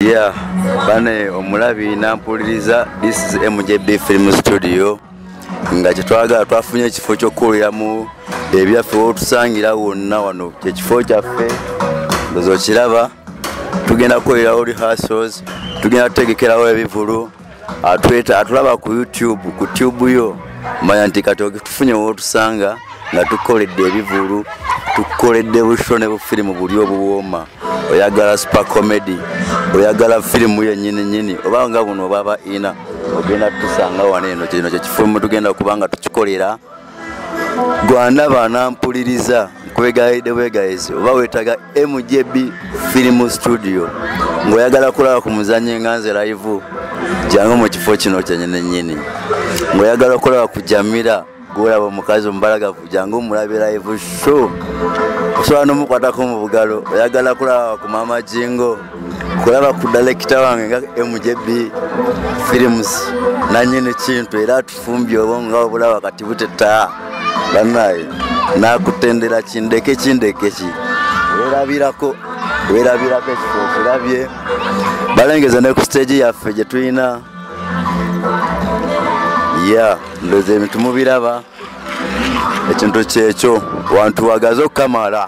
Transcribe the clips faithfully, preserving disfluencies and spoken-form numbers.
Yeah, bane omulabi nampuliriza. This is M J B Film Studio. Nga kitwaga twafunye ekifo ky'okukoleramu ebyaffe otusangira wonna wano ekifo kyaffe ndozo kiraba tugenda kukolerawo rehearsals tugenda kutegekerawo ebivulu atweta atulaba ku YouTube ku tube yo manya nti kati tufunye wotusanga nga tukoledde ebivulu tukoledde bushone bu film buli obuwoma oyagala super comedy oyagala film yennyini nyini oba nga buno baba ina ogenda tusanga waneno kino kifo tugenda kubanga tukikolera Gwana bana mpuliriza kwegayide wegayizi oba wetaga M J B Film Studio ngoyagala kulaba ku muzanyi nganze live jango mu kifo kino kyenyene nyini ngoyagala kulaba ku Jamira golaba mukazi ombalaga jango mulabe live show so ano mukwata ko mu bugalo oyagala kulaba ku Mama Jingo kulaba ku director wange nga M J B Films nanyene kintu era tufumbye obonga obulaba kati buteta banaye nakutendera kindeke kindeke ki werabirako werabirako ekifo kirabye balengeza ne ku stage yaffe gye tuyina ya ndoze emitumu biraba ekintu kyekyo wantu wagazo kamala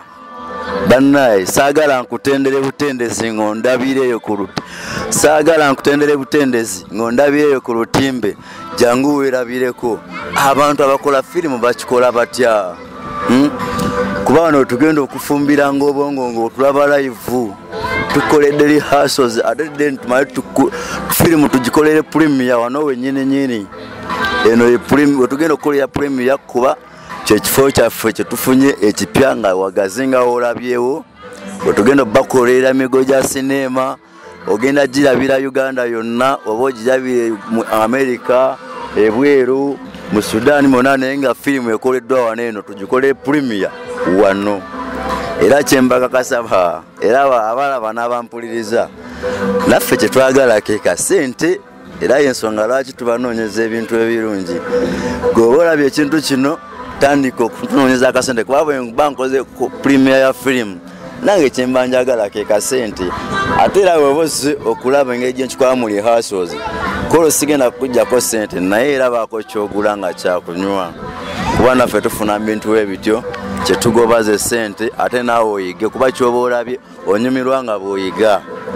banaye sagala nkutendere butendezi ngondabireyo ku ruti sagala nkutendere butendezi ngondabireyo ku rutimbe jangu werabireko abantu abakola filimu bakikola batya hmm? kuba wano tugenda okufumbira ng'obongo ng'otulaba live tukoledde rehearsals ate then tumaye filimu tugikolere premiere wano wennyini nyini eno premiere tugenda okukolera premiere kuba kyekifo kyaffe kye tufunye ekipya nga wagazinga olabyewo tugenda bakolera migo gya sinema ogenda girabira Uganda yonna oba ogirabire mu America ebweru mu Sudan monane nga filimu ekoleddwa waneno tugikole premiere wano era kyembaga kasaba era abalaba n'abampuliriza naffe kye twagala ke kasente era yensonga lwaki tubanoonyeza ebintu ebirungi gobolabye ekintu kino tandika okunoonyeza akasente kuba bwe bankoze premiere ya filimu nange kyembanjagala ke kasente ate era webozi okulaba engeri gyenkikola mu rehearsals kolo sigenda kujjako sente naye era baako kyogula nga kyakunywa kuba naffe tufuna bintu ebityo kyetugobaze sente ate naawe oyige kuba kyoba olabye onyumirwa nga bw'oyiga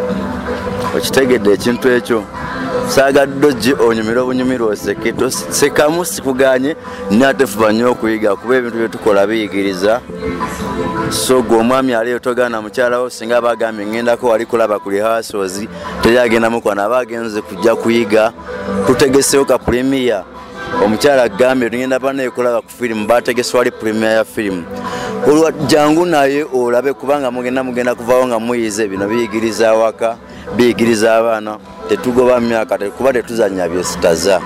okitegedde ekintu ekyo saagadde oggi onyumira obunyumira oseke tosekamu sikuganye nate fuba nnyo okuyiga kuba ebintu byetukola biyigiriza so gwe omwami aliyo togaana mukyalawo singa bagambye ngendako wali kulaba ku rehearsals teyagendamu kwana abagenze kujja kuyiga tutegesewo ka premiere omukyala agambye tugenda banaye kulaba ku filimu bategese wali premiere ya filimu olwa jangu naye olabe kubanga mugenda mugenda kuvaawo nga muyize bino biyigiriza awaka biyigiriza abaana tetugoba myaka kuba tetuzanya byesitaza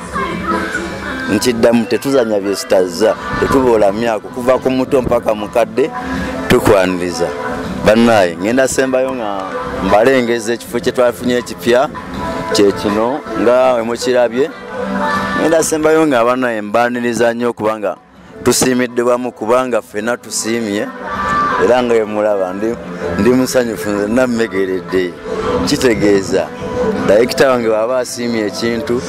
nkiddamu tetuzanya byesitaza tetubola myaka kuva ku muto mpaka mukadde tukwaniriza banaye ngenda sembayo nga mbalengeze ekifo kye twafunye ekipya kyekino nga emukirabye ngenda sembayo nga banaye mbaniriza nnyo kubanga tusiimidde wamu kubanga ffena tusiimye era nga emulaba ndi ndi musanyufu nzenna mmegeredde kitegeeza dayekita wange waba asiimye ekintu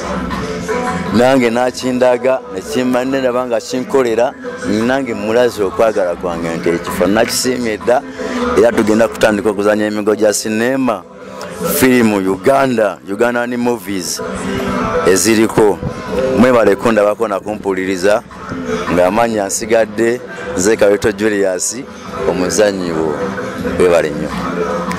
nange nakindaga nekimmanne nabanga kinkolera nange mulazi okwagala kwange nti ekifo nakisiimye dda era tugenda kutandika okuzanya emigo gya sinema filimu Uganda Ugandan movies eziriko mwebaleko ndabako nakumpuliriza ng'amanya nsigadde nze Kaweto Julius omuzanyi wo webale nnyo.